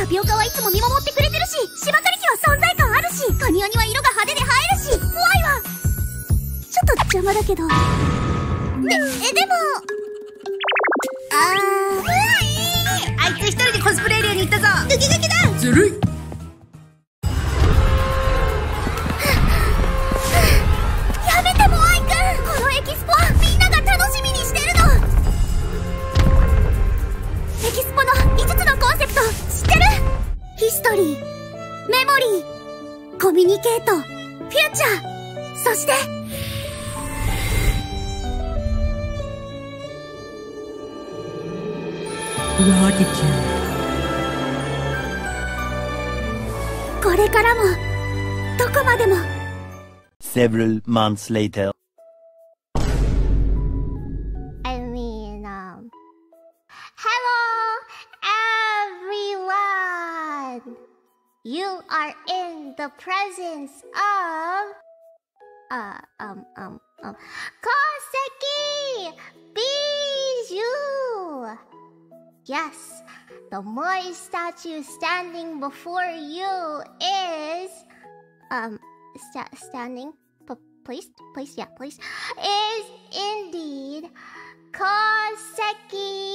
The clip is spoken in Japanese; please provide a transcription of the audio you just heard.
ピオカはいつも見守ってくれてるし、芝刈り機は存在感あるし、カニワニは色が派手で映えるし、モアイはちょっと邪魔だけど。でもうわい、あいつ一人でコスプレエリアに行ったぞ。抜け駆けだ。ずるい。やめてモアイくん。このエキスポはみんなが楽しみにしてるの。エキスポの5つのコンセプト知ってる？ヒストリー、メモリー、コミュニケート、フューチャー、そしてこれからもどこまでも。 Several months later. I mean, hello everyone! You are in the presence of Koseki Bijou! Yes, the Moai statue standing before you is placed, is indeed Koseki